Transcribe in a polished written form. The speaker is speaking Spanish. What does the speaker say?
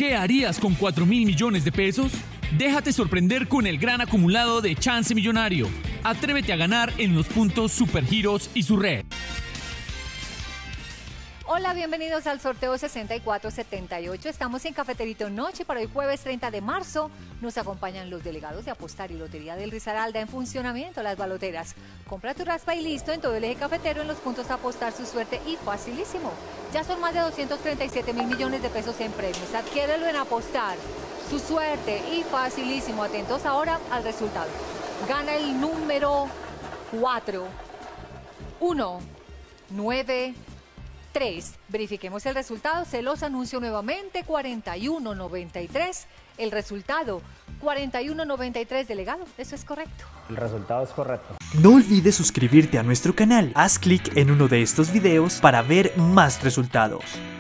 ¿Qué harías con 4.000 millones de pesos? Déjate sorprender con el gran acumulado de Chance Millonario. Atrévete a ganar en los puntos Supergiros y su red. Hola, bienvenidos al sorteo 6478. Estamos en Cafeterito Noche para hoy jueves 30 de marzo. Nos acompañan los delegados de Apostar y Lotería del Risaralda en funcionamiento, las baloteras. Compra tu raspa y listo en todo el eje cafetero en los puntos Apostar su suerte y facilísimo. Ya son más de 237.000 millones de pesos en premios. Adquiérelo en Apostar, su suerte y facilísimo. Atentos ahora al resultado. Gana el número 4, 1, 9, 3. Verifiquemos el resultado, se los anuncio nuevamente, 4193, el resultado, 4193, delegado, eso es correcto. El resultado es correcto. No olvides suscribirte a nuestro canal, haz clic en uno de estos videos para ver más resultados.